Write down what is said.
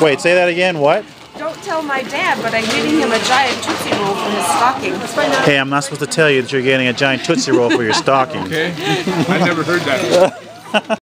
Wait, say that again. What? Don't tell my dad, but I'm getting him a giant Tootsie Roll for his stocking. Hey, I'm not supposed to tell you that you're getting a giant Tootsie Roll for your stocking. Okay. I never heard that.